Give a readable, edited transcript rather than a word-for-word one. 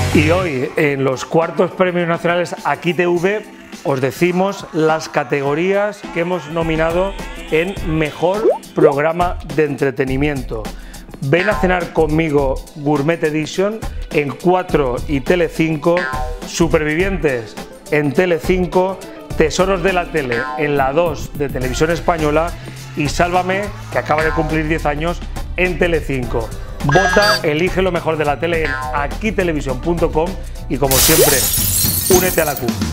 Y hoy, en los cuartos premios nacionales Aquí TV, os decimos las categorías que hemos nominado en Mejor Programa de Entretenimiento. Ven a cenar conmigo Gourmet Edition en 4 y Telecinco, Supervivientes en Telecinco, Tesoros de la Tele en la 2 de Televisión Española y Sálvame, que acaba de cumplir 10 años, en Telecinco. Vota, elige lo mejor de la tele en aquitelevisión.com y, como siempre, únete a la CUP.